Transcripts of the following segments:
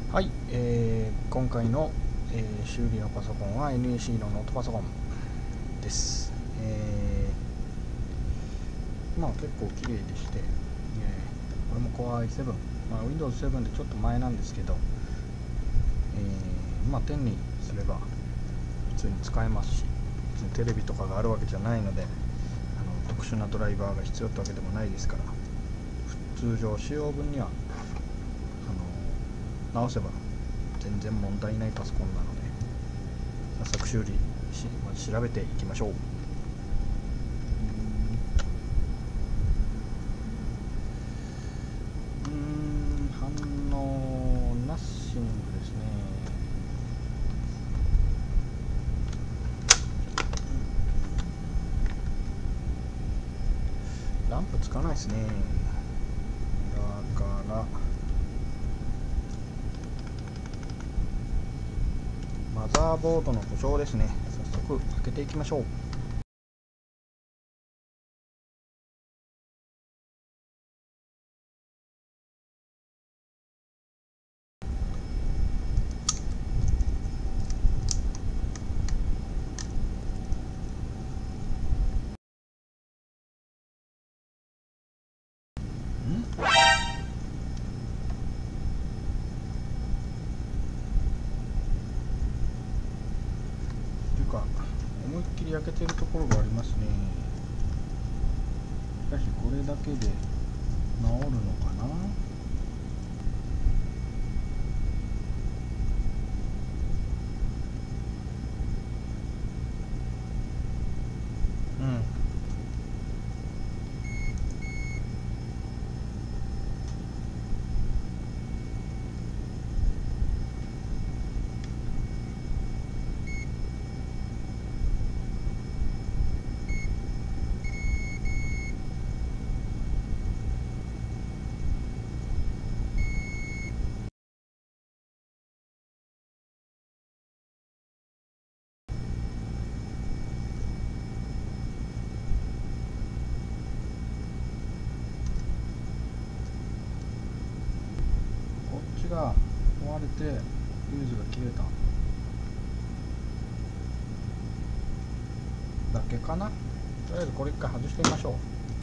はい、今回の、修理のパソコンは NEC のノートパソコンです。結構綺麗でして、これも Core i7、Windows 7でちょっと前なんですけど、10にすれば普通に使えますし、テレビとかがあるわけじゃないので、特殊なドライバーが必要ってわけでもないですから、通常使用分には直せば全然問題ないパソコンなので、早速修理し調べていきましょう。反応ナッシングですね。ランプつかないですね。だからマザーボードの故障ですね。早速開けていきましょう。思いっきり焼けてるところがありますね。しかしこれだけで治るのかな。こっちが壊れてフューズが切れただけかな。とりあえずこれ一回外してみましょう。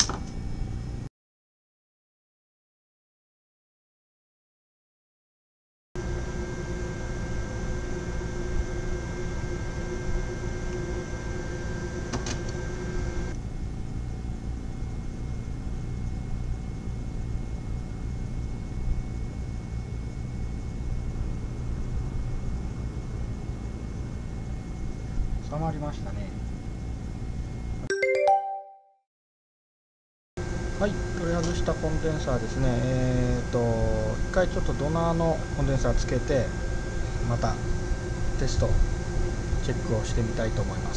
収まりましたね。はい、取り外したコンデンサーですね。一回ちょっとドナーのコンデンサーつけて、またテストチェックをしてみたいと思います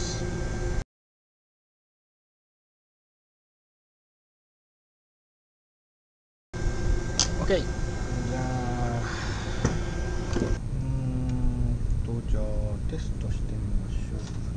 。OK。じゃあじゃあテストしてみましょうかね。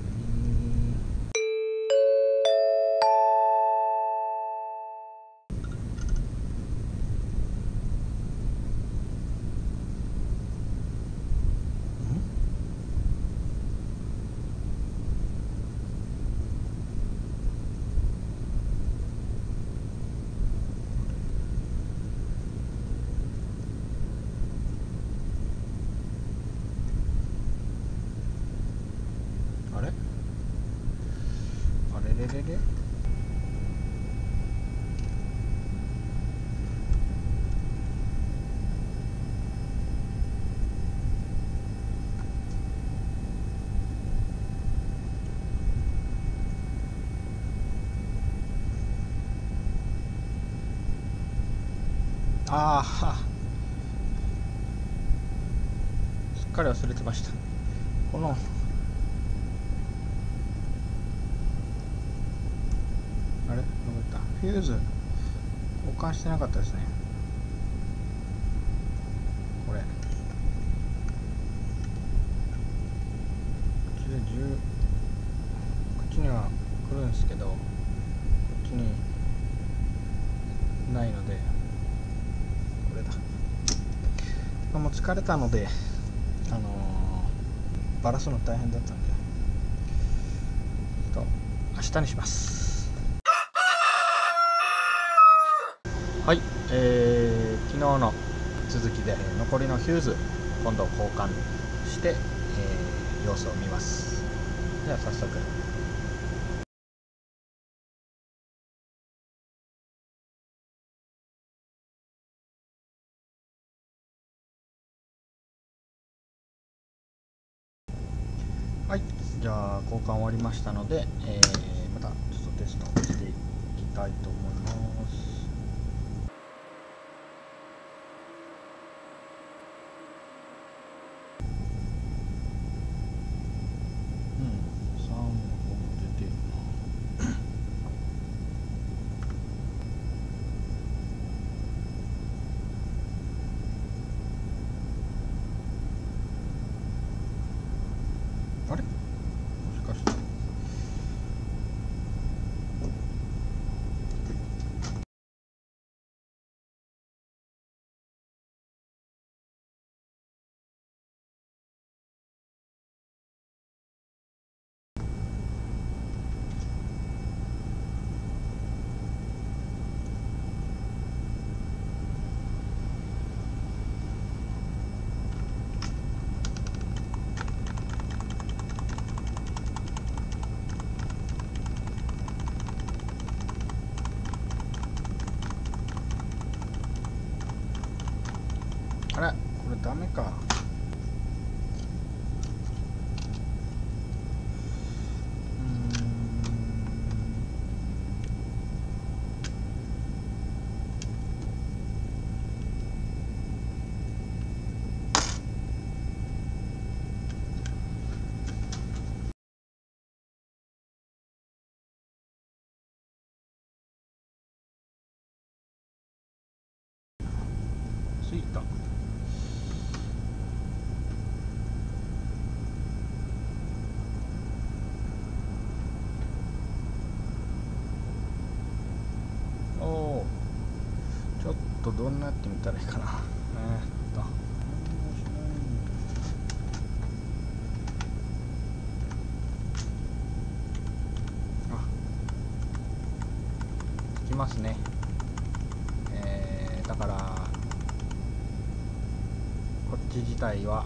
あれれれれああ、すっかり忘れてました。このあれどこ行った。フューズ交換してなかったですね。これこっちでこっちには来るんですけど、こっちにないのでこれだ。 もう疲れたので、バラすの大変だったんで、明日にします。はい、昨日の続きで残りのヒューズ今度交換して、様子を見ます。では早速。はい、じゃあ交換終わりましたので、またちょっとテストをしていきたいと思います。3本出てるな。あれ、もしかしてあれ、これダメか。ついた。おお、ちょっとどんなやってみたらいいかな。きますね。だからこっち自体は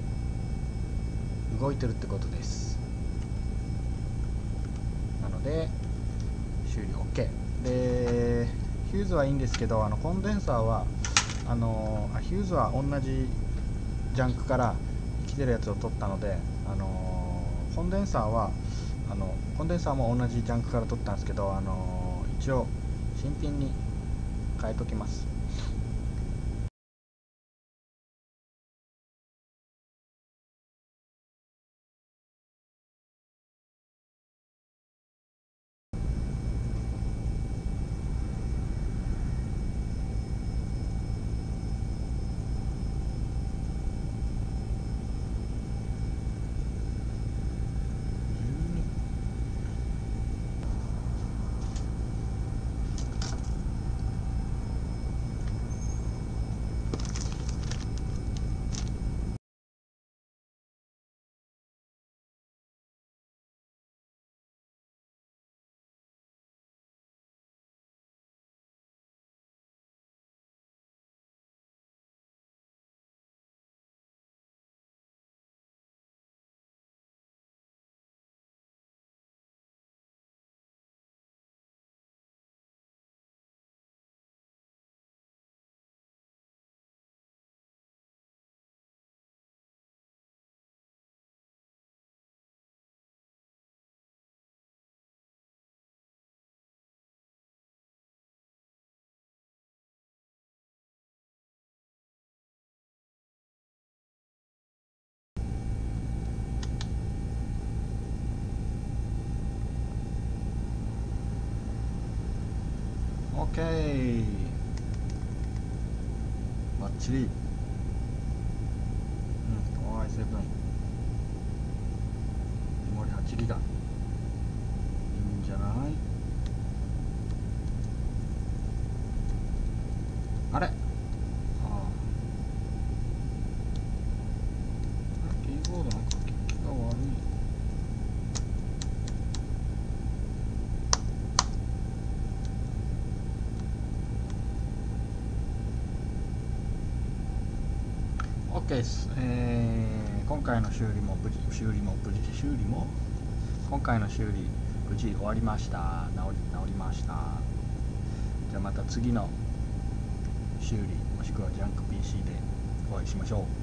動いてるってことです。なので終了 OK で、ヒューズはいいんですけど、コンデンサーはヒューズは同じジャンクから生きてるやつを取ったので、コンデンサーはコンデンサーも同じジャンクから取ったんですけど、一応新品に変えときます。OK、 バッチリ。OI7 メモリ8ギガいいんじゃない。あれ、 です。今回の修理も今回の修理無事終わりました。治りました。じゃあまた次の修理もしくはジャンク PC でお会いしましょう。